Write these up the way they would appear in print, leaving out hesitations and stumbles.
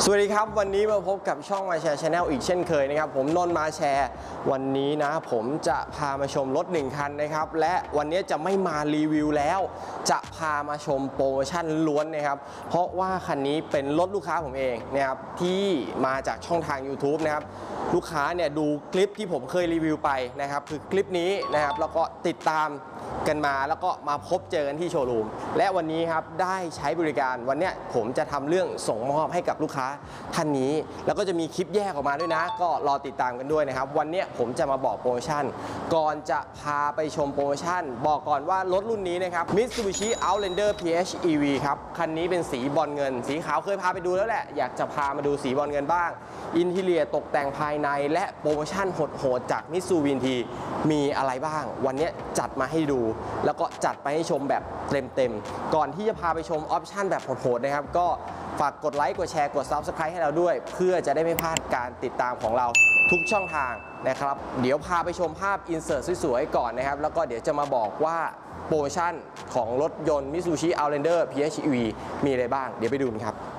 สวัสดีครับวันนี้มาพบกับช่องมาแชร์ชาแนลอีกเช่นเคยนะครับผมนนท์มาแชร์วันนี้นะผมจะพามาชมรถ1คันนะครับและวันนี้จะไม่มารีวิวแล้วจะพามาชมโปรโมชั่นล้วนนะครับเพราะว่าคันนี้เป็นรถลูกค้าผมเองนะครับที่มาจากช่องทาง YouTube นะครับลูกค้าเนี่ยดูคลิปที่ผมเคยรีวิวไปนะครับคือคลิปนี้นะครับแล้วก็ติดตามกันมาแล้วก็มาพบเจอกันที่โชว์รูมและวันนี้ครับได้ใช้บริการวันนี้ผมจะทำเรื่องส่งมอบให้กับลูกค้าท่านนี้แล้วก็จะมีคลิปแยกออกมาด้วยนะก็รอติดตามกันด้วยนะครับวันนี้ผมจะมาบอกโปรโมชั่นก่อนจะพาไปชมโปรโมชั่นบอกก่อนว่ารถรุ่นนี้นะครับ Mitsubishi Outlander PHEV ครับคันนี้เป็นสีบอลเงินสีขาวเคยพาไปดูแล้วแหละอยากจะพามาดูสีบอลเงินบ้างอินทีเรียตกแต่งภายในและโปรโมชั่นโหดๆจาก Mitsubishi มีอะไรบ้างวันนี้จัดมาให้ดูแล้วก็จัดไปให้ชมแบบเต็มๆก่อนที่จะพาไปชมออปชั่นแบบโหดๆนะครับก็ฝากกดไลค์กดแชร์กด Subscribe ให้เราด้วยเพื่อจะได้ไม่พลาดการติดตามของเราทุกช่องทางนะครับเดี๋ยวพาไปชมภาพอินเสิร์ตสวยๆก่อนนะครับแล้วก็เดี๋ยวจะมาบอกว่าโปรโมชั่นของรถยนต์ Mitsubishi Outlander PHEV มีอะไรบ้างเดี๋ยวไปดูกันครับ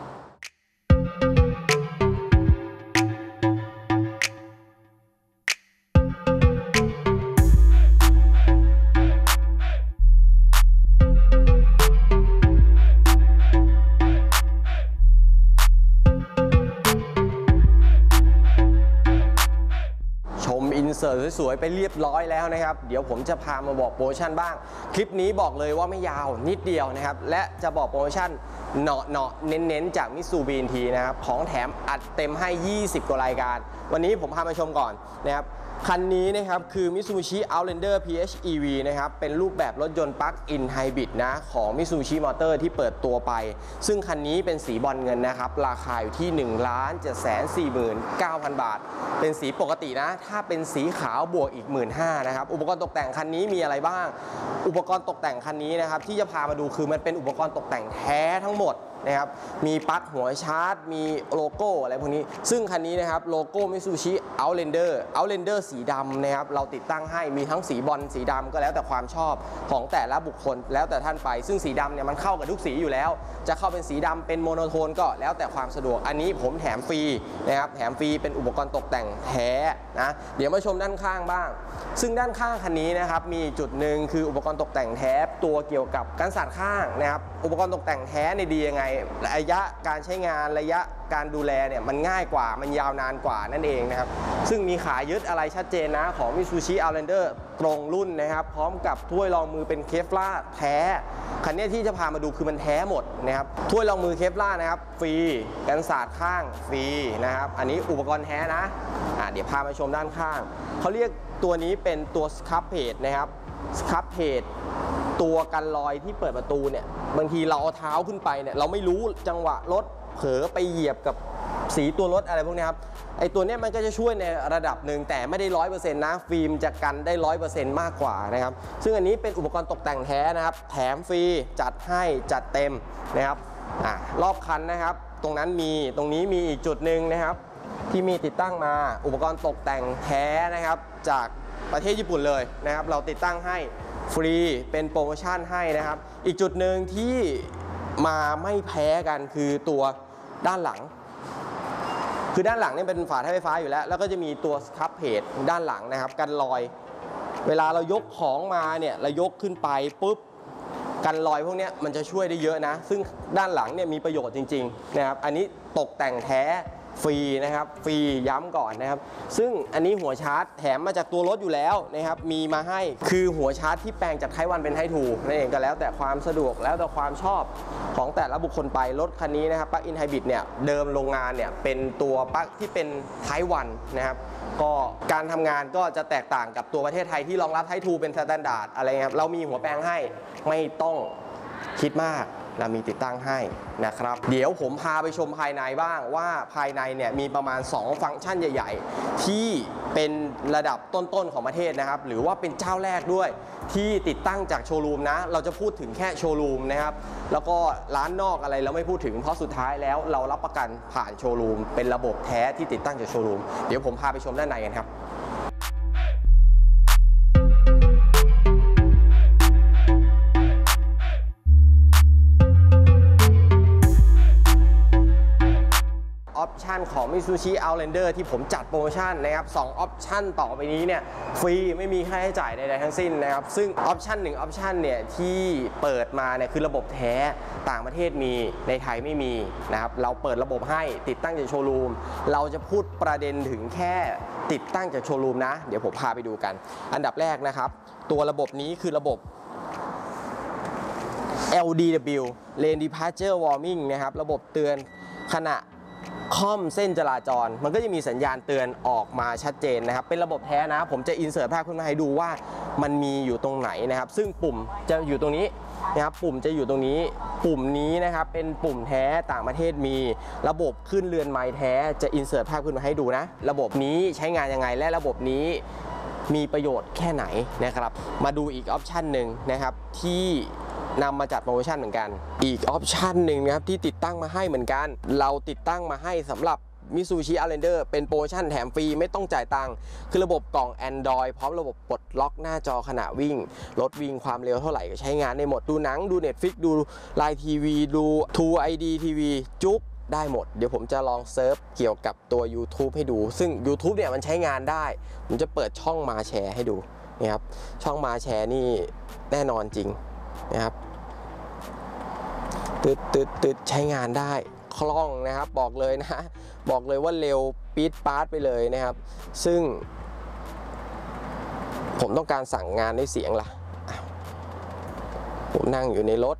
อินเสิร์ตสวยๆไปเรียบร้อยแล้วนะครับเดี๋ยวผมจะพามาบอกโปรโมชั่นบ้างคลิปนี้บอกเลยว่าไม่ยาวนิดเดียวนะครับและจะบอกโปรโมชั่นเนาะเน้นๆจาก Mitsubishi นะครับของแถมอัดเต็มให้20กว่ารายการวันนี้ผมพามาชมก่อนนะครับคันนี้นะครับคือ Mitsubishi Outlander PHEV นะครับเป็นรูปแบบรถยนต์ปลั๊กอินไฮบริดนะของ Mitsubishi Motor ที่เปิดตัวไปซึ่งคันนี้เป็นสีบอลเงินนะครับราคาอยู่ที่ 1,749,000 บาทเป็นสีปกตินะถ้าเป็นสีขาวบวกอีก 15,000 นะครับอุปกรณ์ตกแต่งคันนี้มีอะไรบ้างอุปกรณ์ตกแต่งคันนี้นะครับที่จะพามาดูคือมันเป็นอุปกรณ์ตกแต่งแท้ทั้งหมดนะครับมีปลั๊กหัวชาร์จมีโลโก้อะไรพวกนี้ซึ่งคันนี้นะครับโลโก้ Mitsubishi Outlander สีดำนะครับเราติดตั้งให้มีทั้งสีบอลสีดำก็แล้วแต่ความชอบของแต่ละบุคคลแล้วแต่ท่านไปซึ่งสีดำเนี่ยมันเข้ากับทุกสีอยู่แล้วจะเข้าเป็นสีดำเป็นโมโนโทนก็แล้วแต่ความสะดวกอันนี้ผมแถมฟรีนะครับแถมฟรีเป็นอุปกรณ์ตกแต่งแท้นะเดี๋ยวมาชมด้านข้างบ้างซึ่งด้านข้างคันนี้นะครับมีจุดหนึ่งคืออุปกรณ์ตกแต่งแท้ตัวเกี่ยวกับกันสาดข้างนะครับอุปกรณ์ตกแต่งแท้ในดียังไงระยะการใช้งานระยะการดูแลเนี่ยมันง่ายกว่ามันยาวนานกว่านั่นเองนะครับซึ่งมีขายึดอะไรชัดเจนนะของ Mitsubishi Outlander ตรงรุ่นนะครับพร้อมกับถ้วยรองมือเป็นเคฟลาร์แท้คันนี้ที่จะพามาดูคือมันแท้หมดนะครับถ้วยรองมือเคฟลาร์นะครับฟรีกันสาดข้างฟรีนะครับอันนี้อุปกรณ์แท้นะเดี๋ยวพามาชมด้านข้างเขาเรียกตัวนี้เป็นตัวสครับเพจนะครับสครับเพจตัวกันรอยที่เปิดประตูเนี่ยบางทีเราเอาเท้าขึ้นไปเนี่ยเราไม่รู้จังหวะรถเผลอไปเหยียบกับสีตัวรถอะไรพวกนี้ครับไอตัวนี้มันก็จะช่วยในระดับหนึ่งแต่ไม่ได้ 100% นะฟิล์มจะกันได้ 100% มากกว่านะครับซึ่งอันนี้เป็นอุปกรณ์ตกแต่งแท้นะครับแถมฟรีจัดให้จัดเต็มนะครับรอบคันนะครับตรงนั้นมีตรงนี้มีอีกจุดหนึ่งนะครับที่มีติดตั้งมาอุปกรณ์ตกแต่งแท้นะครับจากประเทศญี่ปุ่นเลยนะครับเราติดตั้งให้ฟรีเป็นโปรโมชั่นให้นะครับอีกจุดหนึ่งที่มาไม่แพ้กันคือตัวด้านหลังคือด้านหลังนี่เป็นฝาท้ายไฟฟ้าอยู่แล้วก็จะมีตัวสครับเพจด้านหลังนะครับกันรอยเวลาเรายกของมาเนี่ยเรายกขึ้นไปปุ๊บกันรอยพวกนี้มันจะช่วยได้เยอะนะซึ่งด้านหลังเนี่ยมีประโยชน์จริงๆนะครับอันนี้ตกแต่งแท้ฟรีนะครับฟรีย้ำก่อนนะครับซึ่งอันนี้หัวชาร์จแถมมาจากตัวรถอยู่แล้วนะครับมีมาให้คือหัวชาร์จที่แปลงจากไทป์1เป็นไทป์2นั่นเองก็แล้วแต่ความสะดวกแล้วแต่ความชอบของแต่ละบุคคลไปรถคันนี้นะครับปลั๊กอินไฮบริดเนี่ยเดิมโรงงานเนี่ยเป็นตัวปลั๊กที่เป็นไทป์1นะครับก็การทำงานก็จะแตกต่างกับตัวประเทศไทยที่รองรับไทป์2เป็นสแตนดาร์ดอะไรครับเรามีหัวแปลงให้ไม่ต้องคิดมากเรามีติดตั้งให้นะครับเดี๋ยวผมพาไปชมภายในบ้างว่าภายในเนี่ยมีประมาณ2ฟังก์ชันใหญ่ๆที่เป็นระดับต้นๆของประเทศนะครับหรือว่าเป็นเจ้าแรกด้วยที่ติดตั้งจากโชว์รูมนะเราจะพูดถึงแค่โชว์รูมนะครับแล้วก็ร้านนอกอะไรเราไม่พูดถึงเพราะสุดท้ายแล้วเรารับประกันผ่านโชว์รูมเป็นระบบแท้ที่ติดตั้งจากโชว์รูมเดี๋ยวผมพาไปชมด้านในกันครับ อของ Mitsubishi Outlander ที่ผมจัดโปรโมชั่นนะครับ2ออปชั่นต่อไปนี้เนี่ยฟรีไม่มีค่าใช้จ่ายใดๆทั้งสิ้นนะครับซึ่งออปชั่น1ออปชั่นเนี่ยที่เปิดมาเนี่ยคือระบบแท้ต่างประเทศมีในไทยไม่มีนะครับเราเปิดระบบให้ติดตั้งจากโชว์รูมเราจะพูดประเด็นถึงแค่ติดตั้งจากโชว์รูมนะเดี๋ยวผมพาไปดูกันอันดับแรกนะครับตัวระบบนี้คือระบบ LDW Lane Departure Warning นะครับระบบเตือนขณะค่อมเส้นจราจรมันก็จะมีสัญญาณเตือนออกมาชัดเจนนะครับเป็นระบบแท้นะผมจะอินเสิร์ตภาพขึ้นมาให้ดูว่ามันมีอยู่ตรงไหนนะครับซึ่งปุ่มจะอยู่ตรงนี้นะครับปุ่มจะอยู่ตรงนี้ปุ่มนี้นะครับเป็นปุ่มแท้ต่างประเทศมีระบบขึ้นเรือนไม้แท้จะอินเสิร์ตภาพขึ้นมาให้ดูนะระบบนี้ใช้งานยังไงและระบบนี้มีประโยชน์แค่ไหนนะครับมาดูอีกออปชันหนึ่งนะครับที่นำมาจัดโปรโมชั่นเหมือนกันอีกออปชันหนึ่งนะครับที่ติดตั้งมาให้เหมือนกันเราติดตั้งมาให้สำหรับ Mitsubishi Outlander เป็นโปรโมชั่นแถมฟรีไม่ต้องจ่ายตังค์คือระบบกล่อง Android พร้อมระบบปลดล็อกหน้าจอขณะวิ่งรถวิ่งความเร็วเท่าไหร่ก็ใช้งานได้หมดดูหนังดู Netflix ดู Line TV ดู True ID TV จุ๊กได้หมดเดี๋ยวผมจะลองเซิร์ชเกี่ยวกับตัว YouTube ให้ดูซึ่ง YouTube เนี่ยมันใช้งานได้ผมจะเปิดช่องมาแชร์ให้ดูนี่ครับช่องมาแชร์นี่แน่นอนจริงนะครับตึดใช้งานได้คล่องนะครับบอกเลยนะบอกเลยว่าเร็วปี๊ดป๊าดไปเลยนะครับซึ่งผมต้องการสั่งงานด้วยเสียงล่ะผมนั่งอยู่ในรถ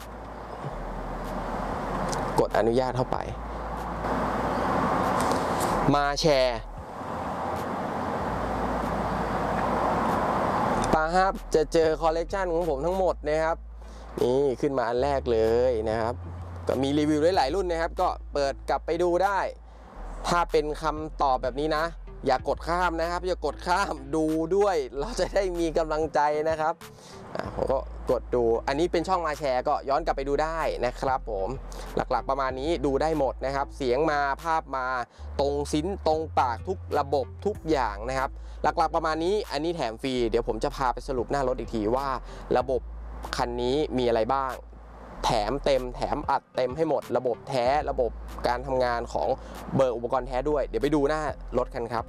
กดอนุญาตเข้าไปมาแชร์ปาฮับจะเจอคอลเลกชันของผมทั้งหมดนะครับนี่ขึ้นมาอันแรกเลยนะครับก็มีรีวิวหลายรุ่นนะครับก็เปิดกลับไปดูได้ถ้าเป็นคำตอบแบบนี้นะอย่ากดข้ามนะครับอย่ากดข้ามดูด้วยเราจะได้มีกำลังใจนะครับผมก็กดดูอันนี้เป็นช่องมาแชร์ก็ย้อนกลับไปดูได้นะครับผมหลักๆประมาณนี้ดูได้หมดนะครับเสียงมาภาพมาตรงซิ้นตรงปากทุกระบบทุกอย่างนะครับหลักๆประมาณนี้อันนี้แถมฟรีเดี๋ยวผมจะพาไปสรุปหน้ารถอีกทีว่าระบบคันนี้มีอะไรบ้างแถมเต็มแถมอัดเต็มให้หมดระบบแท้ระบบการทำงานของเบอร์อุปกรณ์แท้ด้วยเดี๋ยวไปดูหน้ารถกันครับ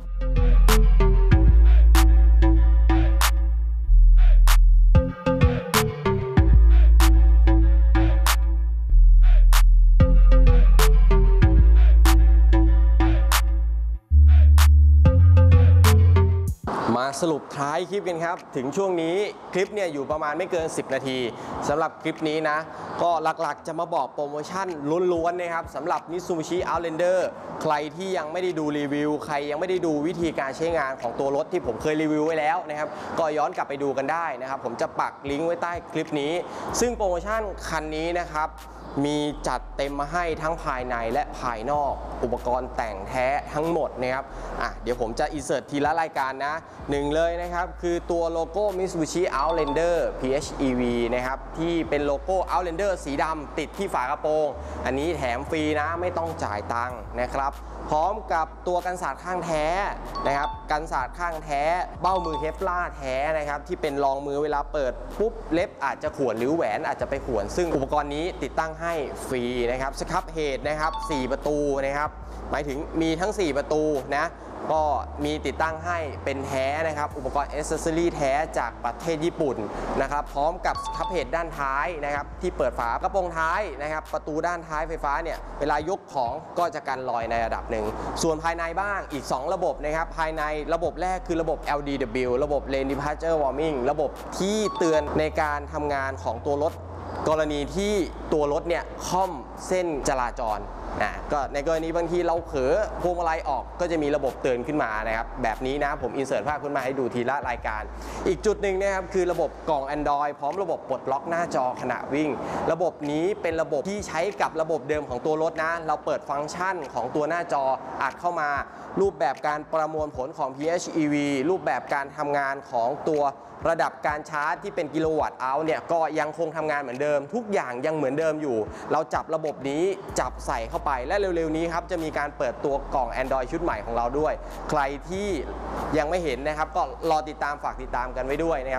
มาสรุปท้ายคลิปกันครับถึงช่วงนี้คลิปเนี่ยอยู่ประมาณไม่เกิน10นาทีสำหรับคลิปนี้นะก็หลักๆจะมาบอกโปรโมชั่นล้วนๆนะครับสำหรับ Mitsubishi Outlander ใครที่ยังไม่ได้ดูรีวิวใครยังไม่ได้ดูวิธีการใช้งานของตัวรถที่ผมเคยรีวิวไว้แล้วนะครับก็ย้อนกลับไปดูกันได้นะครับผมจะปักลิงก์ไว้ใต้คลิปนี้ซึ่งโปรโมชั่นคันนี้นะครับมีจัดเต็มมาให้ทั้งภายในและภายนอกอุปกรณ์แต่งแท้ทั้งหมดนะครับเดี๋ยวผมจะอินเสิร์ตทีละรายการนะหนึ่งเลยนะครับคือตัวโลโก้ Mitsubishi Outlander PHEV นะครับที่เป็นโลโก้ Outlander สีดำติดที่ฝากระโปรงอันนี้แถมฟรีนะไม่ต้องจ่ายตังค์นะครับพร้อมกับตัวกันศาสตร์ข้างแท้นะครับกันศาสตร์ข้างแท้เบ้ามือเคฟลาร์แท้นะครับที่เป็นรองมือเวลาเปิดปุ๊บเล็บอาจจะข่วนหรือแหวนอาจจะไปข่วนซึ่งอุปกรณ์นี้ติดตั้งให้ฟรีนะครับสครับเฮดนะครับ4ประตูนะครับหมายถึงมีทั้ง4ประตูนะก็มีติดตั้งให้เป็นแท้นะครับอุปกรณ์แอคเซสซอรี่แท้จากประเทศญี่ปุ่นนะครับพร้อมกับสครับเฮดด้านท้ายนะครับที่เปิดฝากระโปรงท้ายนะครับประตูด้านท้ายไฟฟ้าเนี่ยเวลายกของก็จะกันรอยในระดับหนึ่งส่วนภายในบ้างอีก2ระบบนะครับภายในระบบแรกคือระบบ LDW ระบบ Lane Departure Warning ระบบที่เตือนในการทำงานของตัวรถกรณีที่ตัวรถเนี่ยค่อมเส้นจราจรก็ในกรณีบางทีเราเผลอพวงมาลัยออกก็จะมีระบบเตือนขึ้นมานะครับแบบนี้นะผมอินเสิร์ตภาพขึ้นมาให้ดูทีละรายการอีกจุดหนึ่งนะครับคือระบบกล่อง Android พร้อมระบบปลดล็อกหน้าจอขณะวิ่งระบบนี้เป็นระบบที่ใช้กับระบบเดิมของตัวรถนะเราเปิดฟังก์ชันของตัวหน้าจออัดเข้ามารูปแบบการประมวลผลของ PHEV รูปแบบการทำงานของตัวระดับการชาร์จที่เป็นกิโลวัตต์เอาท์เนี่ยก็ยังคงทำงานเหมือนเดิมทุกอย่างยังเหมือนเดิมอยู่เราจับระบบนี้จับใส่เข้าไปและเร็วๆนี้ครับจะมีการเปิดตัวกล่อง Android ชุดใหม่ของเราด้วยใครที่ยังไม่เห็นนะครับก็รอติดตามฝากติดตามกันไว้ด้วยนะครับ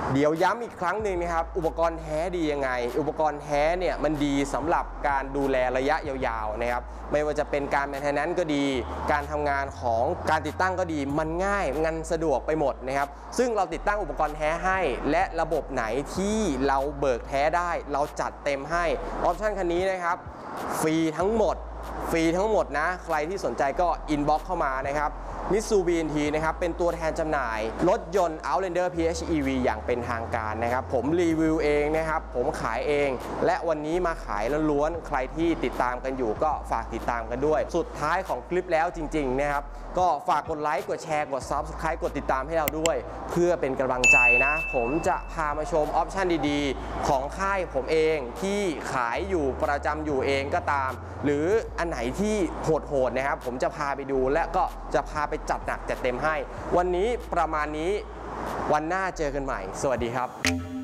เดี๋ยวย้ำอีกครั้งหนึ่งนะครับอุปกรณ์แท้ดียังไงอุปกรณ์แท้เนี่ยมันดีสำหรับการดูแลระยะยาวๆนะครับไม่ว่าจะเป็นการแมนเทนแนนซ์ก็ดีการทำงานของการติดตั้งก็ดีมันง่ายงันสะดวกไปหมดนะครับซึ่งเราติดตั้งอุปกรณ์แท้ให้และระบบไหนที่เราเบิกแท้ได้เราจัดเต็มให้ออปชั่นคันนี้นะครับฟรีทั้งหมดนะใครที่สนใจก็อินบ็อกซ์เข้ามานะครับMitsu BNT นะครับเป็นตัวแทนจำหน่ายรถยนต์ Outlander PHEV อย่างเป็นทางการนะครับผมรีวิวเองนะครับผมขายเองและวันนี้มาขายล้วนๆใครที่ติดตามกันอยู่ก็ฝากติดตามกันด้วยสุดท้ายของคลิปแล้วจริงๆนะครับก็ฝากกดไลค์กดแชร์กด Subscribe กดติดตามให้เราด้วยเพื่อเป็นกำลังใจนะผมจะพามาชมออปชั่นดีๆของค่ายผมเองที่ขายอยู่ประจำอยู่เองก็ตามหรืออันไหนที่โหดๆนะครับผมจะพาไปดูและก็จะพาไปจัดหนักจัดเต็มให้วันนี้ประมาณนี้วันหน้าเจอกันใหม่สวัสดีครับ